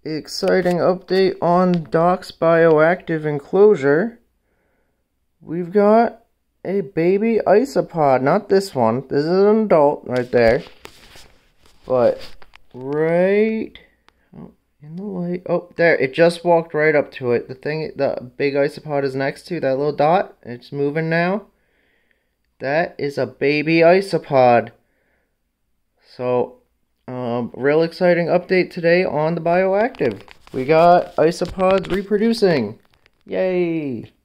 exciting update on Doc's bioactive enclosure. We've got a baby isopod. Not this one. This is an adult right there. But right in the light. Oh, there. It just walked right up to it. The big isopod is next to that little dot. It's moving now. That is a baby isopod. So, real exciting update today on the bioactive. We got isopods reproducing. Yay!